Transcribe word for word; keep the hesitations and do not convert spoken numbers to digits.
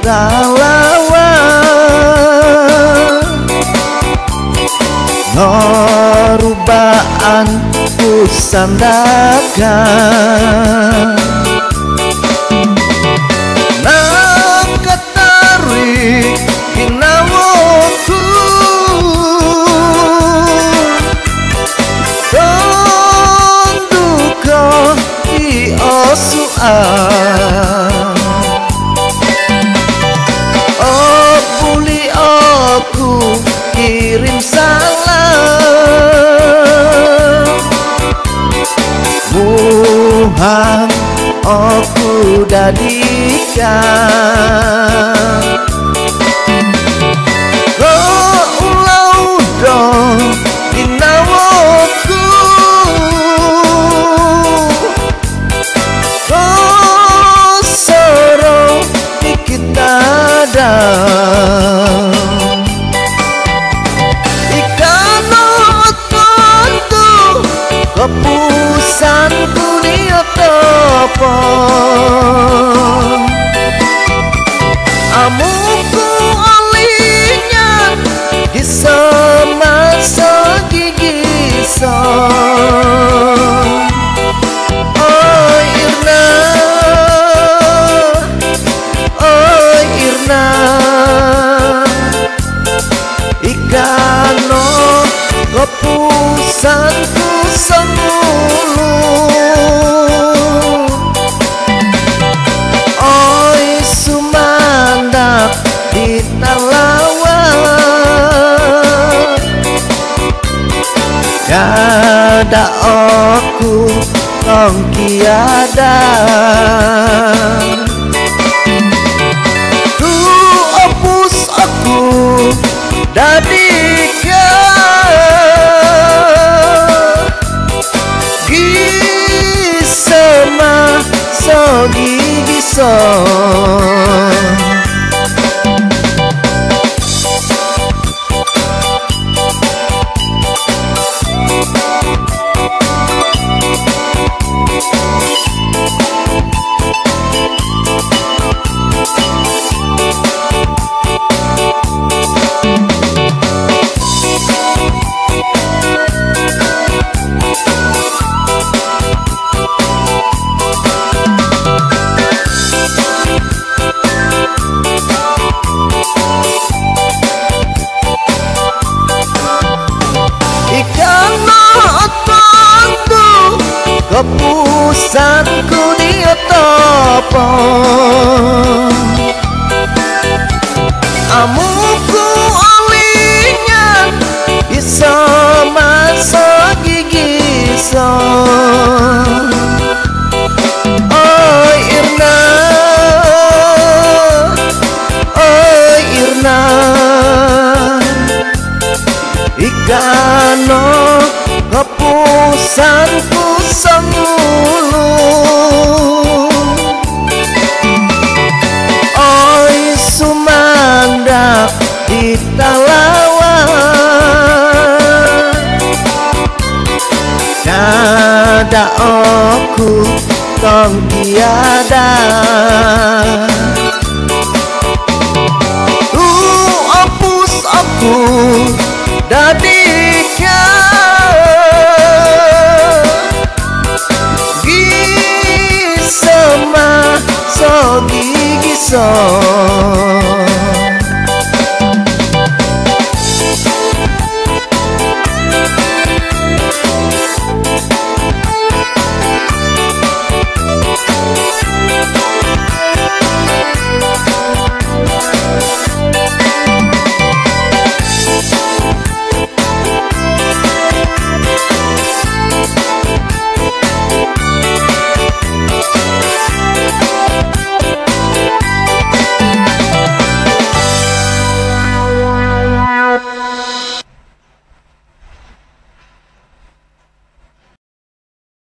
talawan norubaan kusandakan nang katarik ginawoku tonduko di osuan oh buli aku kirim salam Tuhan aku dadikan oh ulau dong dinawoku oh soro kita dan ikan otontu kepusan dunia topo amuku olinya di semasa gigi son oh Irna oh Irna ikano kepusanku semulu oi sumandak di talawan kada aku tong kiada tu opus aku dadika gisema so gigi so kepusanku dia topo amuku olinya bisa masuk gigi son oh Irna oh Irna ikano kepusanku semulu oi sumandak di talawan kada aku tong tiada tu opus aku dadika gisema so gigi so